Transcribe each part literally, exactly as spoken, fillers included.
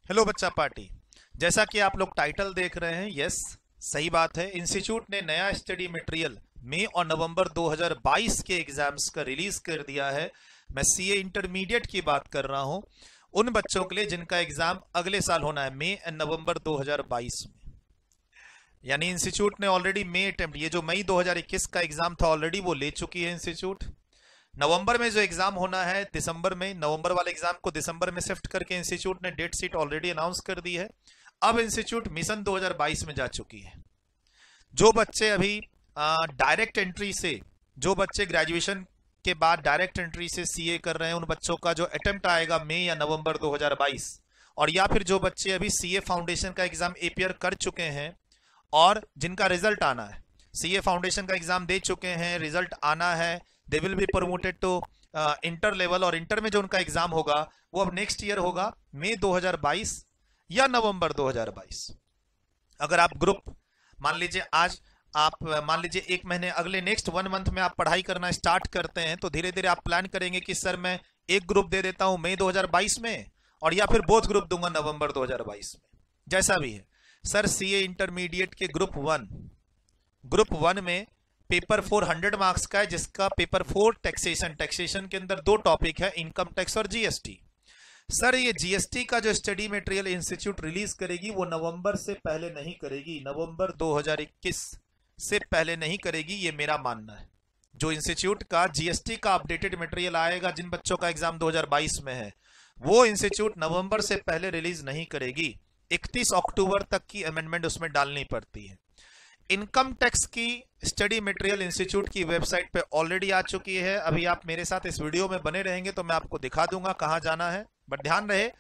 Hello बच्चा party. जैसा कि आप लोग टाइटल देख रहे हैं, यस सही बात है। इंस्टीट्यूट ने नया स्टडी मटेरियल मई और नवंबर दो हज़ार बाईस के एग्जाम्स का रिलीज कर दिया है। मैं सीए इंटरमीडिएट की बात कर रहा हूं, उन बच्चों के लिए जिनका एग्जाम अगले साल होना है मई एंड नवंबर दो हज़ार बाईस में। यानी इंस्टीट्यूट ने ऑलरेडी मई अटेम्प्ट, ये जो मई दो हज़ार इक्कीस का एग्जाम था ऑलरेडी वो ले चुकी है इंस्टीट्यूट। नवंबर में जो एग्जाम होना है दिसंबर में, नवंबर वाले एग्जाम को दिसंबर में शिफ्ट करके इंस्टीट्यूट ने डेट शीट ऑलरेडी अनाउंस कर दी है। अब इंस्टीट्यूट मिशन दो हज़ार बाईस में जा चुकी है। जो बच्चे अभी डायरेक्ट एंट्री से, जो बच्चे ग्रेजुएशन के बाद डायरेक्ट एंट्री से सीए कर रहे हैं, उन बच्चों का जो अटेम्प्ट आएगा मई या नवंबर दो हज़ार बाईस, और या फिर जो बच्चे अभी सीए फाउंडेशन का एग्जाम एपीयर कर चुके हैं और जिनका रिजल्ट आना है, सीए फाउंडेशन का एग्जाम दे चुके हैं, रिजल्ट आना है, they will be promoted to inter level, और इंटर में जो उनका एग्जाम होगा वो अब नेक्स्ट ईयर होगा मई दो हज़ार बाईस या नवंबर दो हज़ार बाईस। अगर आप ग्रुप, मान लीजिए आज आप मान लीजिए एक महीने, अगले नेक्स्ट वन मंथ में आप पढ़ाई करना स्टार्ट करते हैं, तो धीरे धीरे आप प्लान करेंगे कि सर मैं एक ग्रुप दे देता हूं मई दो हज़ार बाईस में और या फिर बोथ ग्रुप दूंगा नवंबर दो हज़ार बाईस में, जैसा भी है। सर सीए इंटरमीडिएट के ग्रुप वन ग्रुप वन में पेपर फोर हंड्रेड मार्क्स का है, जिसका पेपर फोर टैक्सेशन, टैक्सेशन के अंदर दो टॉपिक है, इनकम टैक्स और जीएसटी। सर ये जीएसटी का जो स्टडी मटेरियल इंस्टीट्यूट रिलीज करेगी वो नवंबर से पहले नहीं करेगी, नवंबर दो हज़ार इक्कीस से पहले नहीं करेगी, ये मेरा मानना है। जो इंस्टीट्यूट का जीएसटी का अपडेटेड मटेरियल आएगा जिन बच्चों का एग्जाम दो हज़ार बाईस में है, वो इंस्टीट्यूट नवंबर से पहले रिलीज नहीं करेगी। इकतीस अक्टूबर तक की अमेंडमेंट उसमें डालनी पड़ती है। इनकम टैक्स की स्टडी मटेरियल इंस्टीट्यूट की वेबसाइट पे ऑलरेडी आ चुकी है। अभी आप मेरे साथ इस वीडियो में बने रहेंगे तो मैं आपको दिखा दूंगा कहां जाना है। बट ध्यान रहे,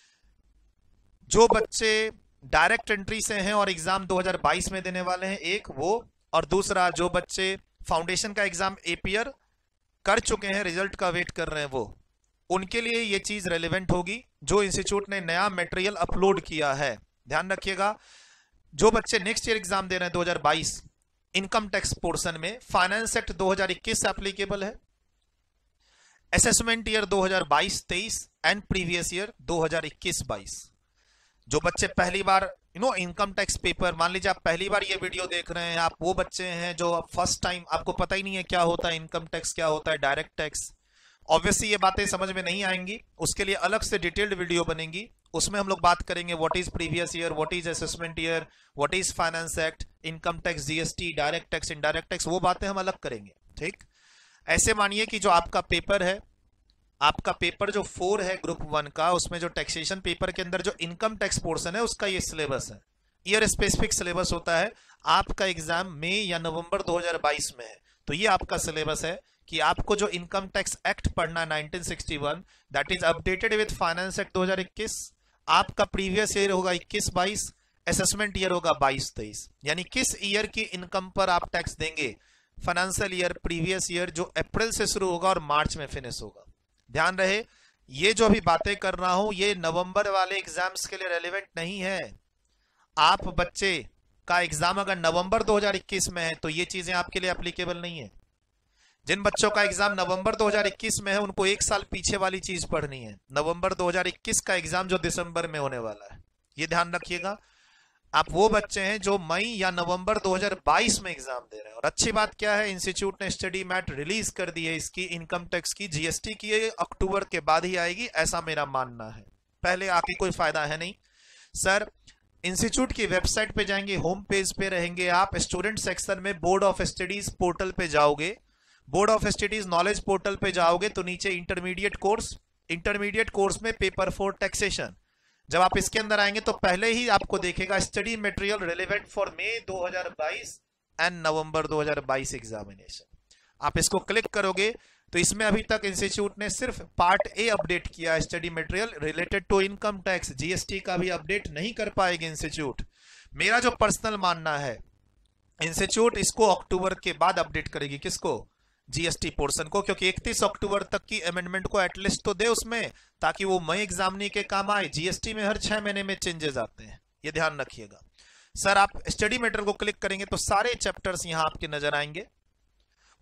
जो बच्चे डायरेक्ट एंट्री से हैं और एग्जाम दो हज़ार बाईस में देने वाले हैं, एक वो, और दूसरा जो बच्चे फाउंडेशन का एग्जाम एपीयर कर चुके हैं, रिजल्ट का वेट कर रहे हैं, वो, उनके लिए ये चीज रेलिवेंट होगी जो इंस्टीट्यूट ने नया मटेरियल अपलोड किया है। ध्यान रखिएगा, जो बच्चे नेक्स्ट ईयर एग्जाम दे रहे हैं दो हज़ार बाईस, इनकम टैक्स पोर्शन में फाइनेंस एक्ट दो हज़ार इक्कीस से एप्लीकेबल है, असेसमेंट ईयर दो हज़ार बाईस तेईस एंड प्रीवियस ईयर दो हज़ार इक्कीस बाईस। जो बच्चे पहली बार you know income tax paper, मान लीजिए आप पहली बार ये वीडियो देख रहे हैं, आप वो बच्चे हैं जो फर्स्ट टाइम, आपको पता ही नहीं है क्या होता है इनकम टैक्स, क्या होता है डायरेक्ट टैक्स, ऑब्वियसली ये बातें समझ में नहीं आएंगी। उसके लिए अलग से डिटेल्ड वीडियो बनेगी, उसमें हम लोग बात करेंगे what is previous year, what is assessment year, what is finance act, income tax, GST, direct tax, indirect tax, वो बातें हम अलग करेंगे। ठीक, ऐसे मानिए कि जो आपका पेपर है, आपका पेपर जो फोर है ग्रुप वन का, उसमें जो टैक्सेशन पेपर के अंदर जो इनकम टैक्स पोर्शन है उसका ये सिलेबस है, ईयर स्पेसिफिक सिलेबस होता है। आपका एग्जाम मई या नवंबर दो हज़ार बाईस में है, तो ये आपका सिलेबस है कि आपको जो इनकम टैक्स एक्ट पढ़ना है nineteen sixty one, that is updated with finance act दो हज़ार इक्कीस। आपका प्रीवियस ईयर होगा इक्कीस बाईस, असेसमेंट ईयर होगा बाईस तेईस, यानी किस ईयर की इनकम पर आप टैक्स देंगे, फाइनेंशियल ईयर प्रीवियस ईयर जो अप्रैल से शुरू होगा और मार्च में फिनिश होगा। ध्यान रहे, ये जो अभी बातें कर रहा हूं ये नवंबर वाले एग्जाम्स के लिए रेलिवेंट नहीं है। आप बच्चे का एग्जाम अगर नवंबर दो हज़ार इक्कीस में है तो ये चीजें आपके लिए एप्लीकेबल नहीं है। जिन बच्चों का एग्जाम नवंबर दो हज़ार इक्कीस में है उनको एक साल पीछे वाली चीज पढ़नी है, नवंबर दो हज़ार इक्कीस का एग्जाम जो दिसंबर में होने वाला है, ये ध्यान रखिएगा। आप वो बच्चे हैं जो मई या नवंबर दो हज़ार बाईस में एग्जाम दे रहे हैं। और अच्छी बात क्या है, इंस्टीट्यूट ने स्टडी मैट रिलीज कर दी है इसकी, इनकम टैक्स की, जीएसटी की, अक्टूबर के बाद ही आएगी, ऐसा मेरा मानना है। पहले आके कोई फायदा है नहीं। सर इंस्टीट्यूट की वेबसाइट पे जाएंगे, होम पेज पे रहेंगे आप, स्टूडेंट सेक्शन में बोर्ड ऑफ स्टडीज पोर्टल पे जाओगे, board of studies knowledge portal पे जाओगे तो नीचे इंटरमीडिएट कोर्स, इंटरमीडिएट कोर्स में पेपर फोर टैक्सेशन, जब आप इसके अंदर आएंगे तो पहले ही आपको देखेगा study material relevant for May दो हज़ार बाईस एंड नवंबर दो हज़ार बाईस एग्जामिनेशन। आप इसको क्लिक करोगे तो इसमें अभी तक इंस्टीट्यूट ने सिर्फ पार्ट ए अपडेट किया है, study material related to income tax, GST का भी अपडेट नहीं कर पाएगी इंस्टीट्यूट। मेरा जो पर्सनल मानना है, इंस्टीट्यूट इसको अक्टूबर के बाद अपडेट करेगी, किसको, जीएसटी पोर्शन को, क्योंकि इकतीस अक्टूबर तक की अमेंडमेंट को एटलीस्ट तो दे उसमें, ताकि वो मई एग्जाम नहीं के काम आए। जीएसटी में हर छह महीने में चेंजेस आते हैं, ये ध्यान रखिएगा। सर आप स्टडी मटेरियल को क्लिक करेंगे तो सारे चैप्टर्स यहां आपके नजर आएंगे।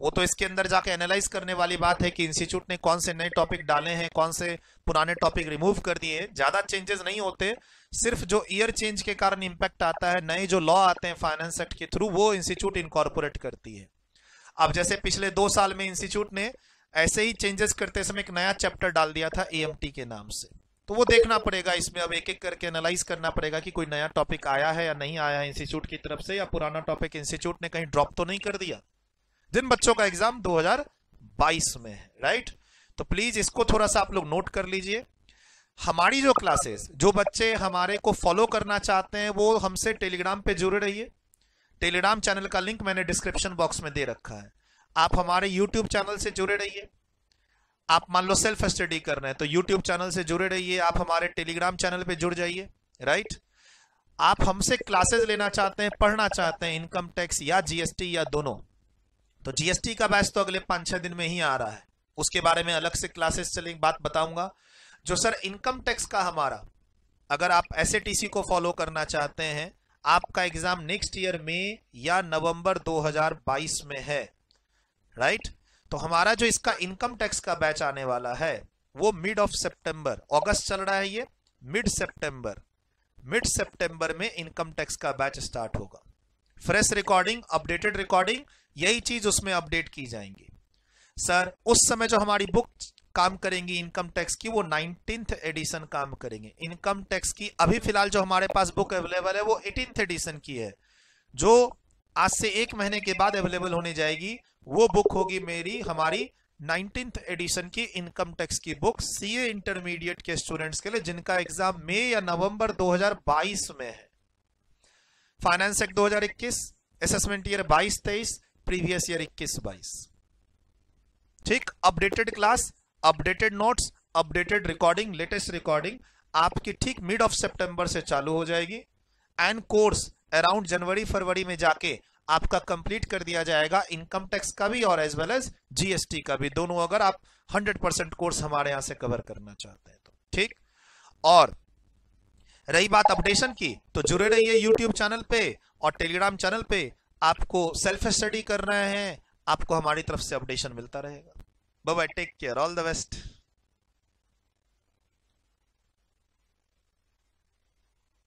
वो तो इसके अंदर जाके एनालाइज करने वाली बात है कि इंस्टीट्यूट ने कौन से नए टॉपिक डाले हैं, कौन से पुराने टॉपिक रिमूव कर दिए हैं। ज्यादा चेंजेस नहीं होते, सिर्फ जो ईयर चेंज के कारण इंपैक्ट आता है, नए जो लॉ आते हैं फाइनेंस एक्ट के थ्रू, वो इंस्टीट्यूट इनकॉर्पोरेट करती है। अब जैसे पिछले दो साल में इंस्टीट्यूट ने ऐसे ही चेंजेस करते समय एक नया चैप्टर डाल दिया था एएमटी के नाम से, तो वो देखना पड़ेगा, इसमें अब एक एक करके एनालाइज करना पड़ेगा कि कोई नया टॉपिक आया है या नहीं आया है इंस्टीट्यूट की तरफ से, या पुराना टॉपिक इंस्टीट्यूट ने कहीं ड्रॉप तो नहीं कर दिया। जिन बच्चों का एग्जाम दो हज़ार बाईस में है, राइट, तो प्लीज इसको थोड़ा सा आप लोग नोट कर लीजिए। हमारी जो क्लासेस, जो बच्चे हमारे को फॉलो करना चाहते हैं वो हमसे टेलीग्राम पे जुड़े रहिए। टेलीग्राम चैनल का लिंक मैंने डिस्क्रिप्शन बॉक्स में दे रखा है। आप हमारे यूट्यूब चैनल से जुड़े रहिए। आप मान लो सेल्फ स्टडी कर रहे हैं तो यूट्यूब चैनल से जुड़े रहिए, आप हमारे टेलीग्राम चैनल पे जुड़ जाइए, राइट। आप हमसे क्लासेस लेना चाहते हैं, पढ़ना चाहते हैं इनकम टैक्स या जीएसटी या दोनों, तो जीएसटी का बैच तो अगले पांच छह दिन में ही आ रहा है, उसके बारे में अलग से क्लासेस चलेंगे, बात बताऊंगा। जो सर इनकम टैक्स का हमारा, अगर आप एसएटीसी को फॉलो करना चाहते हैं, आपका एग्जाम नेक्स्ट ईयर में या नवंबर दो हज़ार बाईस में है, राइट, तो हमारा जो इसका इनकम टैक्स का बैच आने वाला है वो मिड ऑफ सितंबर, अगस्त चल रहा है ये, मिड सितंबर मिड सितंबर में इनकम टैक्स का बैच स्टार्ट होगा। फ्रेश रिकॉर्डिंग, अपडेटेड रिकॉर्डिंग, यही चीज उसमें अपडेट की जाएंगी। सर उस समय जो हमारी बुक काम करेंगी इनकम टैक्स की, वो नाइनटीन्थ एडिशन काम करेंगे इनकम टैक्स की। अभी फिलहाल जो हमारे पास बुक अवेलेबल है वो एटीन्थ एडिशन की है, जो आज से एक महीने के बाद अवेलेबल होने जाएगी। वो बुक होगी मेरी हमारी नाइनटीन्थ एडिशन की इनकम टैक्स की बुक, सीए इंटरमीडिएट के स्टूडेंट्स के लिए जिनका एग्जाम मई या नवंबर दो हज़ार बाईस में है। फाइनेंस एक्ट दो हज़ार इक्कीस, असेसमेंट ईयर बाईस तेईस, प्रीवियस ईयर इक्कीस बाईस, ठीक। Updated class, updated notes, updated recording, latest recording आपकी ठीक मिड ऑफ सितंबर से चालू हो जाएगी। एंड कोर्स अराउंड जनवरी फरवरी में जाके आपका कंप्लीट कर दिया जाएगा, इनकम टैक्स का भी और एज वेल एज जीएसटी का भी, दोनों अगर आप हंड्रेड परसेंट कोर्स हमारे यहां से कवर करना चाहते हैं तो, ठीक। और रही बात अपडेशन की, तो जुड़े रहिए यूट्यूब चैनल पे और टेलीग्राम चैनल पे। आपको सेल्फ स्टडी कर रहे हैं, आपको हमारी तरफ से अपडेशन मिलता रहेगा। Bye bye, take care, all the best.